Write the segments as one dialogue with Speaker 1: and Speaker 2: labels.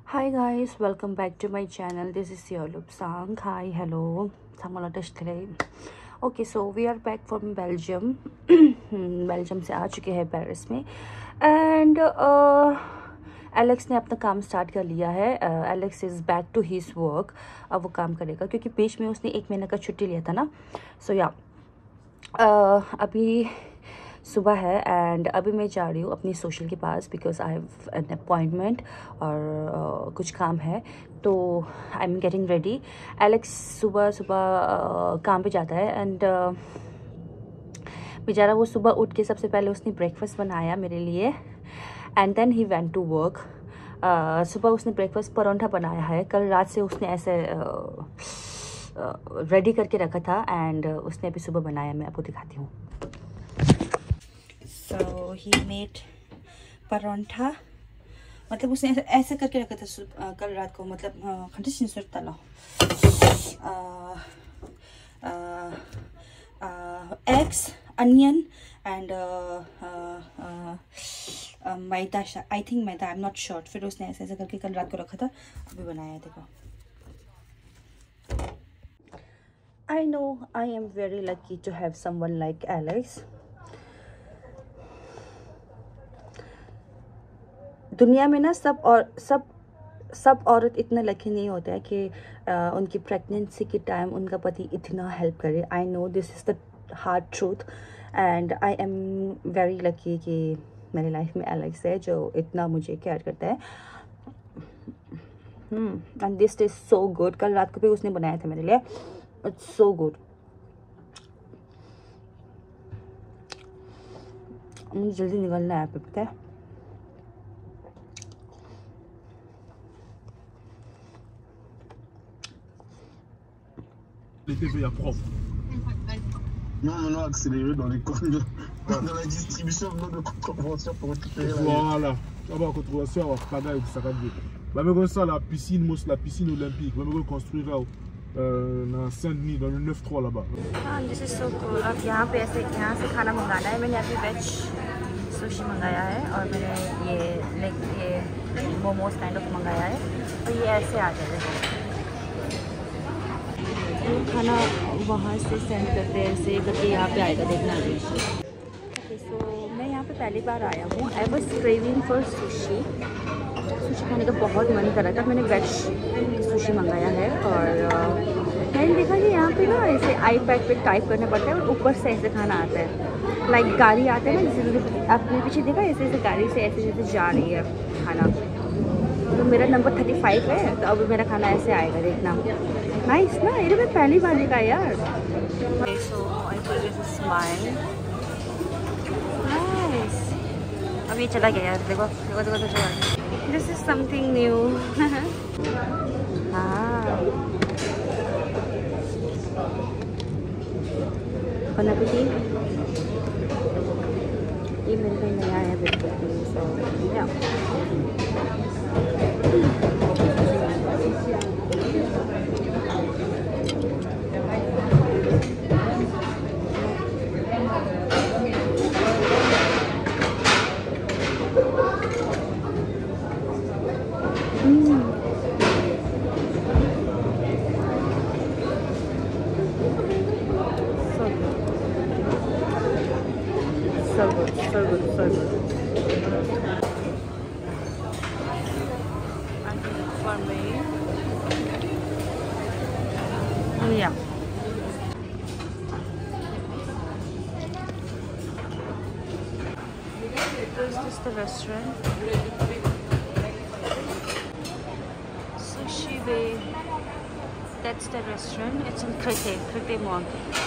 Speaker 1: Hi guys, welcome back to my channel. This is your Lupsang. Hi, hello. Samalatesh today. Okay, so we are back from Belgium. Belgium से आ चुके हैं Paris में and Alex ने अपना काम start कर लिया है. Alex is back to his work. अब वो काम करेगा क्योंकि बीच में उसने 1 महीने का छुट्टी लिया था ना. सो या अभी सुबह है एंड अभी मैं जा रही हूँ अपनी सोशल के पास because I have an appointment और कुछ काम है. तो I am getting ready. Alex सुबह सुबह काम पे जाता है एंड बेचारा वो सुबह उठ के सबसे पहले उसने ब्रेकफास्ट बनाया मेरे लिए and then he went to work. सुबह उसने ब्रेकफास्ट परोंठा बनाया है. कल रात से उसने ऐसे रेडी करके रखा था एंड उसने अभी सुबह बनाया. मैं आपको दिखाती हूँ. So he made paratha. मतलब उसने ऐसे करके रखा था कल रात को. मतलब खंडिश तला eggs, onion and maida. I think maida, I am not sure. फिर उसने ऐसे ऐसे करके कल रात को रखा था, अभी बनाया. देखो. I know I am very lucky to have someone like Alex. दुनिया में ना सब औरत इतना लकी नहीं होता है कि उनकी प्रेगनेंसी के टाइम उनका पति इतना हेल्प करे. I know this is the hard truth and I am very lucky कि मेरी लाइफ में एलेक्स है जो इतना मुझे केयर करता है. And this is so good. कल रात को भी उसने बनाया था मेरे लिए. It's so good. मुझे जल्दी निकलना है. पता है
Speaker 2: les TVA prof.
Speaker 3: Non, maintenant accéléré dans les dans la distribution de contravention pour récupérer la.
Speaker 2: Voilà. Ça va contravention avoir paga et ça va bien. Bah mais comme ça la piscine olympique, on va construire dans Saint-Denis dans le 9-3 là-bas.
Speaker 1: हाँ, this is so cool. अब यहाँ पे ऐसे यहाँ से खाना मंगाना है. मैंने अभी वेज सुशी मंगाया है और मैंने ये मोमोज काइंड ऑफ मंगाया है. तो ये ऐसे आ जाएगा. खाना वहाँ से सेंड करते हैं ऐसे करके यहाँ पे आएगा. देखना अभी. ओके, सो मैं यहाँ पे पहली बार आया हूँ. I was craving for sushi. Sushi खाने का बहुत मन कर रहा था. मैंने वेज सुशी मंगाया है और मैंने देखा कि यहाँ पे ना ऐसे आईपैड पे टाइप करना पड़ता है और ऊपर से ऐसे खाना आता है. लाइक गाड़ी आता है ना, जैसे आपने पीछे देखा ऐसे ऐसे गाड़ी से ऐसे जैसे जा रही है खाना. तो मेरा नंबर 35 है तो अब मेरा खाना ऐसे आएगा. देखना. नाइस ना. ये मैं पहली बार देखा यार. So I put this smile. Nice. अब ये चला गया यार. देखो देखो देखो देखो. This is something new. हाँ. bon appétit. ये मेरे लिए नया है बिल्कुल. सो या so good, so good, so good. And for me, yeah. Is this the restaurant? Sushi Bay. That's the restaurant. It's in Crete Mall.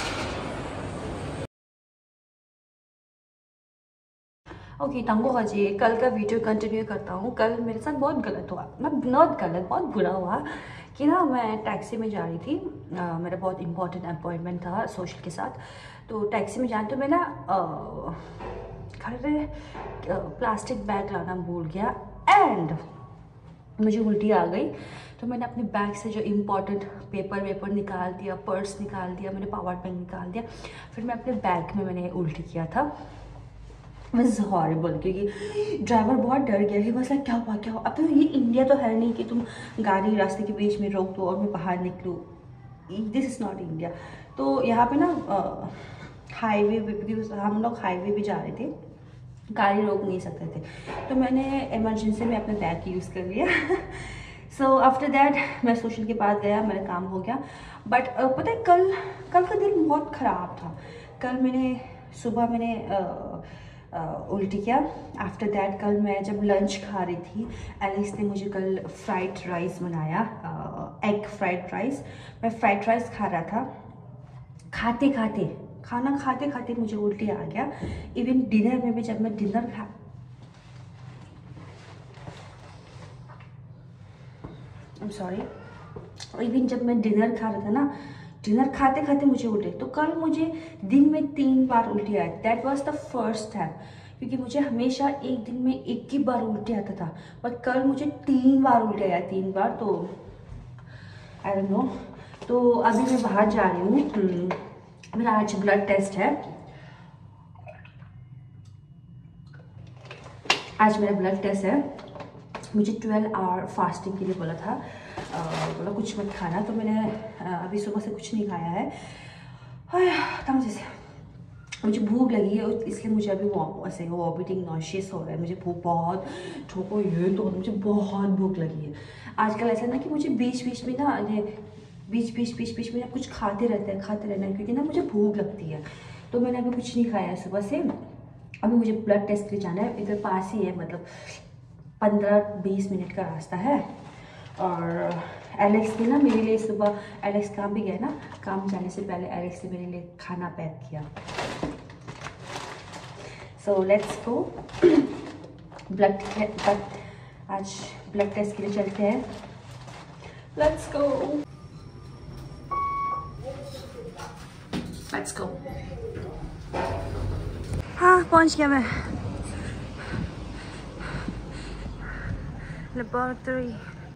Speaker 1: Okay, तंगो हाजी. कल का वीडियो कंटिन्यू करता हूँ. कल मेरे साथ बहुत गलत हुआ. बहुत बुरा हुआ कि ना मैं टैक्सी में जा रही थी. मेरा बहुत इम्पोर्टेंट अपॉइंटमेंट था सोशल के साथ. तो टैक्सी में जाने तो मैं ना घर प्लास्टिक बैग लाना भूल गया एंड मुझे उल्टी आ गई. तो मैंने अपने बैग से जो इम्पोर्टेंट पेपर निकाल दिया, पर्स निकाल दिया, मैंने पावर बैंक निकाल दिया. फिर मैं अपने बैग में मैंने उल्टी किया था. वाज हॉरिबल, क्योंकि ड्राइवर बहुत डर गया। ही बस लाइक क्या हुआ क्या हुआ। अब तो ये इंडिया तो है नहीं कि तुम गाड़ी रास्ते के बीच में रोक दो और मैं बाहर निकलूँ, दिस इज़ नॉट इंडिया। तो यहाँ पे ना हाईवे भी, हम लोग हाईवे भी जा रहे थे, गाड़ी रोक नहीं सकते थे, तो मैंने इमरजेंसी में अपना बैग यूज़ कर लिया। सो आफ्टर दैट मैं सोशल के पास गया, मेरा काम हो गया। बट पता है कल का दिन बहुत ख़राब था। कल सुबह मैंने उल्टी किया। आफ्टर दैट कल मैं जब लंच खा रही थी, एलिस ने मुझे कल फ्राइड राइस बनाया, एग फ्राइड राइस। मैं फ्राइड राइस खा रहा था, खाना खाते खाते मुझे उल्टी आ गया। इवन डिनर में भी जब मैं जब मैं डिनर खा रहा था ना, डिनर खाते खाते मुझे उल्टी। तो कल मुझे दिन में 3 बार उल्टी आई। That was the first time, क्योंकि मुझे हमेशा एक दिन में 1 ही बार उल्टी आता था, बट कल मुझे 3 बार उल्टी आया, 3 बार। तो आई डोंट नो। तो अभी मैं बाहर जा रही हूँ, मेरा आज ब्लड टेस्ट है। आज मेरा ब्लड टेस्ट है। मुझे 12 आवर फास्टिंग के लिए बोला था, बोला कुछ मत खाना। तो मैंने अभी सुबह से कुछ नहीं खाया है। कहाँ से मुझे भूख लगी है, इसलिए मुझे अभी ऐसे वॉमिटिंग नॉशियस हो रहा है। मुझे भूख बहुत ठोको ये तो मुझे बहुत भूख लगी है। आजकल ऐसा ना कि मुझे बीच बीच में ना कुछ खाते रहना है, क्योंकि ना मुझे भूख लगती है। तो मैंने अभी कुछ नहीं खाया है सुबह से। अभी मुझे ब्लड टेस्ट के लिए जाना है, इधर पास ही है, मतलब 15-20 मिनट का रास्ता है। और एलेक्स ने ना मेरे लिए सुबह, एलेक्स काम भी गया ना, काम जाने से पहले एलेक्स ने मेरे लिए खाना पैक किया। So let's go. आज ब्लड टेस्ट के लिए चलते हैं। Let's go. हाँ, पहुंच गया मैं लेबोरेटरी।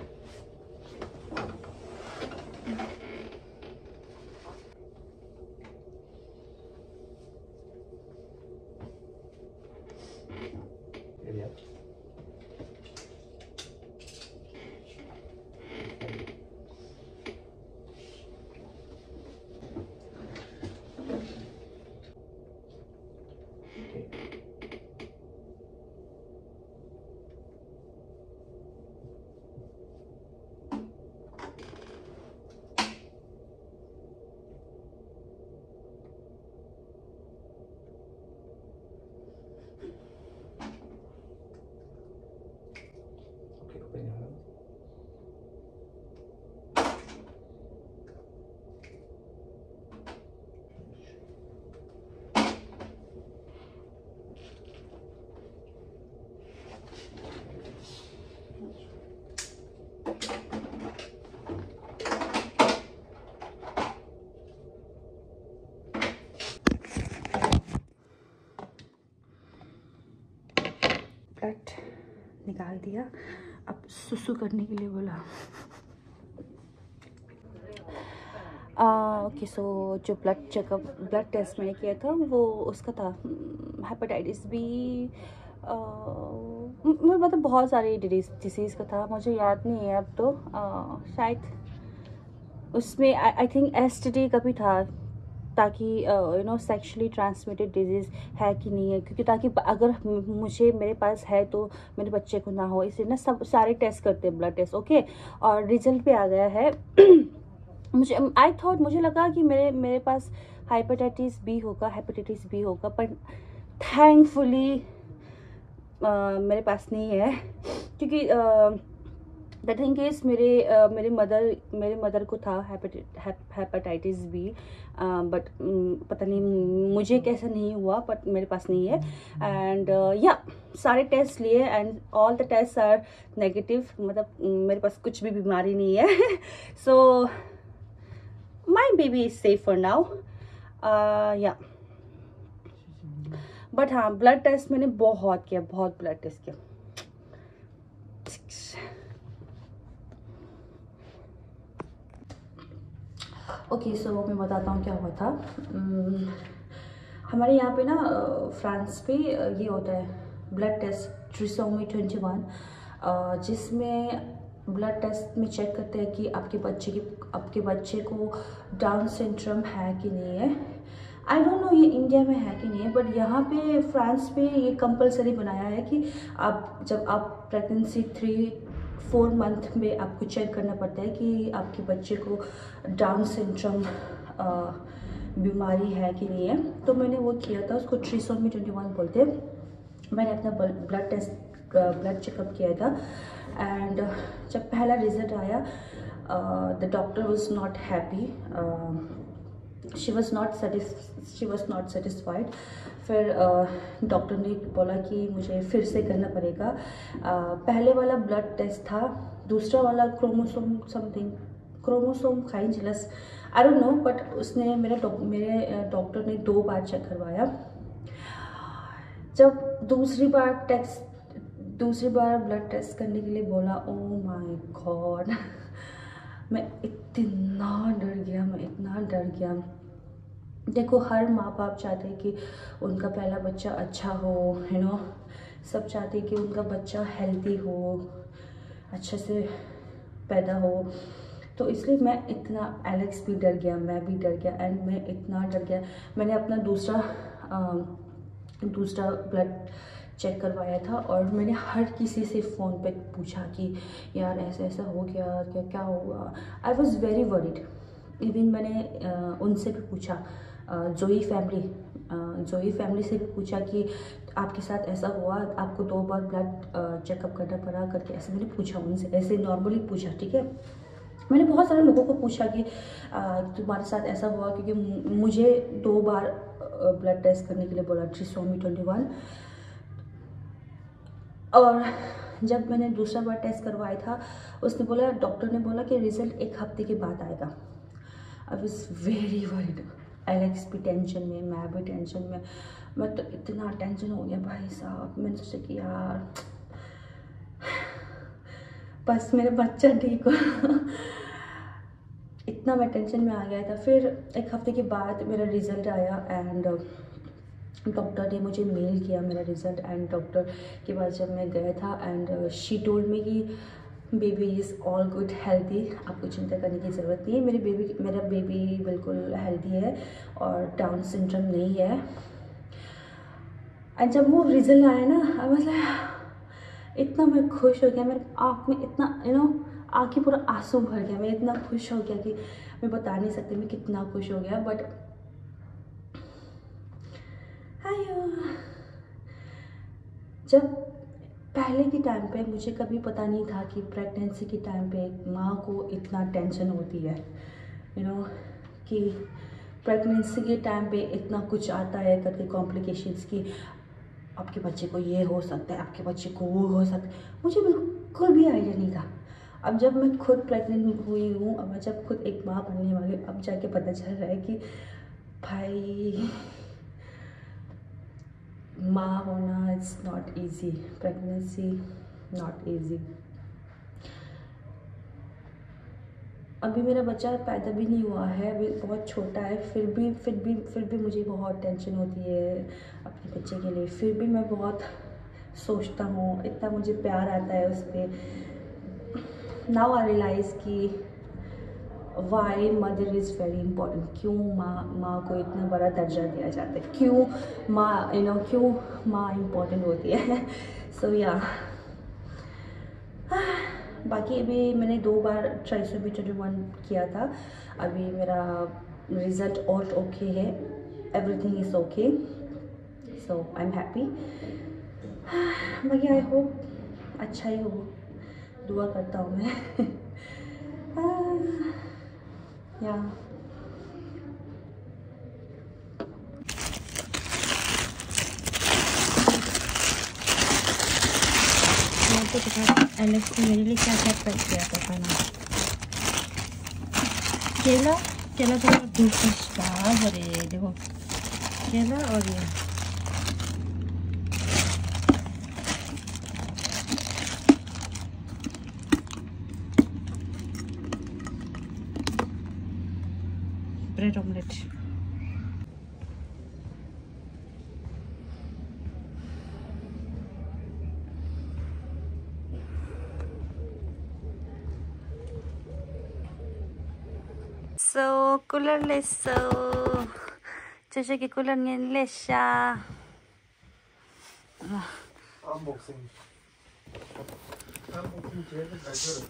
Speaker 1: ब्लड निकाल दिया, अब सुसु करने के लिए बोला। ओके, सो जो ब्लड टेस्ट मैंने किया था वो उसका था हेपेटाइटिस बी, मतलब बहुत सारी डिसीज़ का था, मुझे याद नहीं है अब तो। शायद उसमें आई थिंक एसटीडी का भी था, ताकि सेक्शुअली ट्रांसमिटेड डिजीज़ है कि नहीं है, क्योंकि ताकि अगर मेरे पास है तो मेरे बच्चे को ना हो, इसलिए ना सब सारे टेस्ट करते हैं, ब्लड टेस्ट। ओके, और रिजल्ट भी आ गया है। मुझे लगा कि मेरे पास हेपेटाइटिस बी होगा, पर थैंकफुली मेरे पास नहीं है, क्योंकि द थिंग इज मेरे मदर को था हेपेटाइटिस बी, बट पता नहीं मुझे कैसा नहीं हुआ, बट मेरे पास नहीं है। एंड सारे टेस्ट लिए and all the test are negative, मतलब मेरे पास कुछ भी बीमारी नहीं है। So my baby is safe for now. But हाँ, ब्लड टेस्ट मैंने बहुत ब्लड टेस्ट किया। ओके, सो मैं बताता हूँ क्या हुआ था। हमारे यहाँ पे ना फ्रांस पे ये होता है ब्लड टेस्ट ट्रिसोमी 21, जिसमें ब्लड टेस्ट में चेक करते हैं कि आपके बच्चे को डाउन सिंड्रोम है कि नहीं है। आई डोंट नो ये इंडिया में है कि नहीं है, बट यहाँ पे फ्रांस पे ये कंपलसरी बनाया है कि जब आप प्रेगनेंसी 3-4 मंथ में आपको चेक करना पड़ता है कि आपके बच्चे को डाउन सिंड्रोम बीमारी है कि नहीं है। तो मैंने वो किया था, उसको ट्रिसोमी 21 बोलते हैं। मैंने अपना ब्लड चेकअप किया था एंड जब पहला रिजल्ट आया the doctor was not happy, she was not satisfied. फिर डॉक्टर ने बोला कि मुझे फिर से करना पड़ेगा। पहले वाला ब्लड टेस्ट था, दूसरा वाला क्रोमोसोम काइंजलस आई डोंट नो, बट उसने मेरे डॉक्टर ने 2 बार चेक करवाया। जब दूसरी बार ब्लड टेस्ट करने के लिए बोला, ओ माय गॉड, मैं इतना डर गया। देखो हर माँ बाप चाहते हैं कि उनका पहला बच्चा अच्छा हो, यू नो, सब चाहते हैं कि उनका बच्चा हेल्दी हो, अच्छे से पैदा हो। तो इसलिए मैं इतना, एलेक्स भी डर गया, मैं भी डर गया एंड मैं इतना डर गया। मैंने अपना दूसरा ब्लड चेक करवाया था और मैंने हर किसी से फ़ोन पे पूछा कि यार ऐसा हो गया, क्या होगा। I was very worried. Even मैंने उनसे भी पूछा, जोई फैमिली से भी पूछा कि आपके साथ ऐसा हुआ, आपको 2 बार ब्लड चेकअप करना पड़ा करके, ऐसे मैंने पूछा उनसे, ऐसे नॉर्मली पूछा, ठीक है। मैंने बहुत सारे लोगों को पूछा कि तुम्हारे साथ ऐसा हुआ, क्योंकि मुझे 2 बार ब्लड टेस्ट करने के लिए बोला, ट्रिसोमी 21। और जब मैंने दूसरा बार टेस्ट करवाया था, उसने बोला, डॉक्टर ने बोला कि रिज़ल्ट 1 हफ्ते के बाद आएगा। I was very worried. Alex भी टेंशन में, मैं भी टेंशन में। मैं तो इतना टेंशन हो गया भाई साहब। मैंने सोचा कि यार बस मेरा बच्चा ठीक हो। इतना मैं टेंशन में आ गया था। फिर 1 हफ्ते के बाद मेरा रिज़ल्ट आया एंड डॉक्टर ने मुझे मेल किया मेरा रिज़ल्ट। एंड डॉक्टर के पास जब मैं गया था एंड शी टोल्ड मी कि baby is all good, healthy, आपको चिंता करने की ज़रूरत नहीं है। मेरा बेबी बिल्कुल हेल्दी है और डाउन सिंड्रोम नहीं है। एंड जब वो रिज़ल्ट आया ना, आई वाज लाइक, इतना मैं खुश हो गया, मेरे आँख में इतना आँखें पूरा आंसू भर गया। मैं इतना खुश हो गया कि मैं बता नहीं सकती मैं कितना खुश हो गया। बट जब पहले के टाइम पे मुझे कभी पता नहीं था कि प्रेगनेंसी के टाइम पे एक माँ को इतना टेंशन होती है, यू नो, कि प्रेगनेंसी के टाइम पे इतना कुछ आता है करके कॉम्प्लिकेशंस की, आपके बच्चे को ये हो सकता है, आपके बच्चे को वो हो सकता है। मुझे बिल्कुल भी आइडिया नहीं था। अब जब मैं खुद प्रेग्नेंट हुई हूँ, अब मैं जब खुद एक माँ बनने वाली हूँ, अब जाके पता चल रहा है कि भाई माँ होना it's not easy, pregnancy not easy. अभी मेरा बच्चा पैदा भी नहीं हुआ है, अभी बहुत छोटा है, फिर भी मुझे बहुत टेंशन होती है अपने बच्चे के लिए। फिर भी मैं बहुत सोचता हूँ, इतना मुझे प्यार आता है उस पर। नाउ आई रियलाइज़ कि why mother is very important. क्यों माँ को इतना बड़ा दर्जा दिया जाता है, क्यों माँ क्यों माँ इम्पॉर्टेंट होती है। सो या बाकी अभी मैंने 2 बार ट्राइसोमी 21 किया था। अभी मेरा रिज़ल्ट ऑल ओके है, everything is okay, so I am happy. बाकी आई होप अच्छा ही हो, दुआ करता हूँ मैं। या एलेक्स ने मेरे लिए क्या क्या पैक किया था खाना। केला तो धूप अरे देखो, केला और ये bread omelette. So, cooler leso. Cucu ke cooler ngin lesha.
Speaker 2: Unboxing. Unboxing 제일 가져라.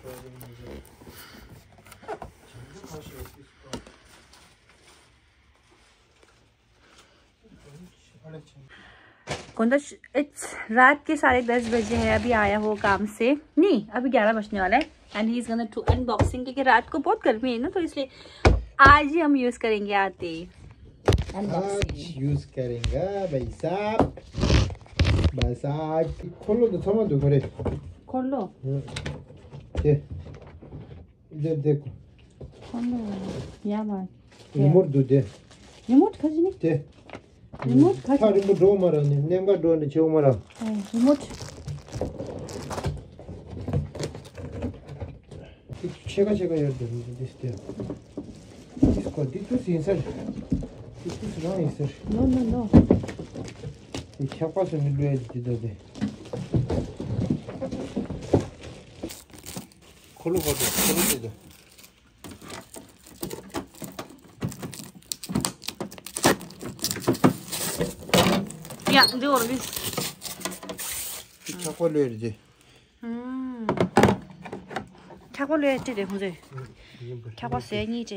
Speaker 1: It's रात के 10:30 बजे है, अभी आया वो काम से, नहीं अभी 11 बजने वाला है। And he is gonna to unboxing, क्योंकि रात को बहुत गर्मी है ना, तो इसलिए आज ही हम यूज करेंगे आते ही
Speaker 4: अनबॉक्सिंग यूज करेंगे भाई साहब। बस आज खोलो तो सामान दो करे,
Speaker 1: खोल लो।
Speaker 4: ये इधर देखो,
Speaker 1: खोल लो। या बात
Speaker 4: रिमोट दो दे,
Speaker 1: रिमोट खरीदने
Speaker 4: दे
Speaker 1: रिमोट
Speaker 4: था, रिमोट दो मारा ने नेंगा दो ने चो मारा
Speaker 1: रिमोट
Speaker 4: 제가 해야 되는데 됐어요. इसको दिखुस इंसर दिखुस ना इंसर
Speaker 1: नो नो नो
Speaker 4: 이 샤파스 밀려야 되는데 콜로 가도 콜로 되죠.
Speaker 1: या दे और भी
Speaker 4: 샤파로 해야지.
Speaker 1: 차고를 했지 돼 무제 차고스 애니지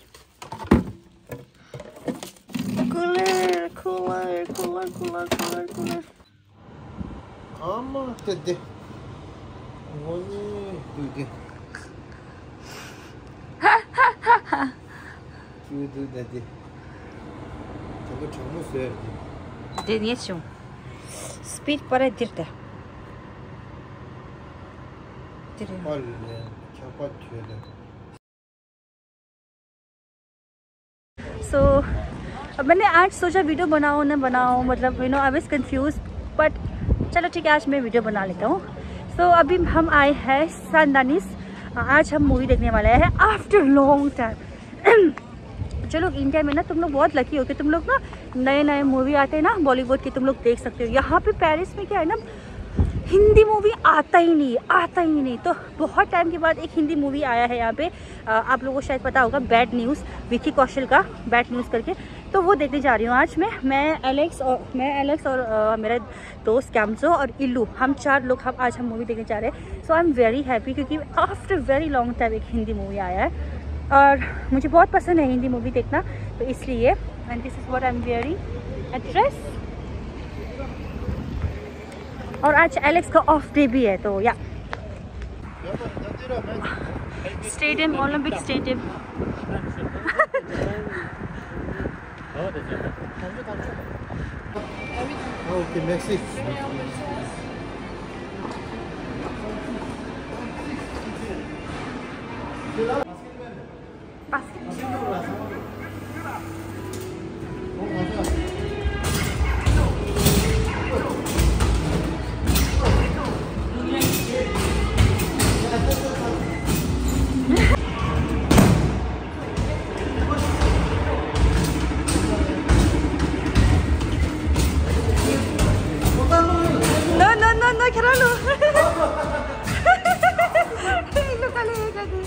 Speaker 1: 쿨러
Speaker 4: 아마 됐대. 원이 두개. 두두 됐대. 저거 정말 써야지.
Speaker 1: 데니에쇼 스피드 빠르 딜때
Speaker 4: 빨리 샤파 줘야 돼.
Speaker 1: सो मैंने आज सोचा वीडियो बनाओ ना बनाओ, मतलब you know I was confuse, but चलो ठीक है आज मैं वीडियो बना लेता हूँ। सो अभी हम आए हैं सानदानिस, आज हम मूवी देखने वाले हैं आफ्टर लॉन्ग टाइम। जो लोग इंडिया में ना, तुम लोग बहुत लकी हो कि तुम लोग ना नए मूवी आते हैं ना बॉलीवुड के, तुम लोग देख सकते हो। यहाँ पे पेरिस में क्या है ना, हिंदी मूवी आता ही नहीं। तो बहुत टाइम के बाद एक हिंदी मूवी आया है यहाँ पे, आप लोगों को शायद पता होगा, बैड न्यूज़, विकी कौशल का बैड न्यूज़ करके। तो वो देखने जा रही हूँ आज मैं एलेक्स और मेरा दोस्त कैम्सो और इल्लू, हम 4 लोग आज हम मूवी देखने जा रहे हैं। So I am very happy, क्योंकि आफ्टर वेरी लॉन्ग टाइम एक हिंदी मूवी आया है और मुझे बहुत पसंद है हिंदी मूवी देखना, तो इसलिए। And this is what I am wearing a dress, और आज एलेक्स का ऑफ डे भी है, तो या stadium, Olympic stadium.
Speaker 4: Okay next
Speaker 1: No, Carolo. Lo calega aquí.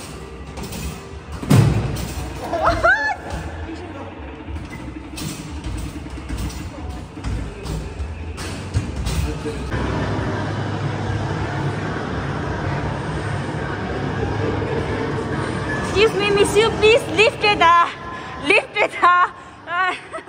Speaker 1: Excuse me, monsieur, please lift it up.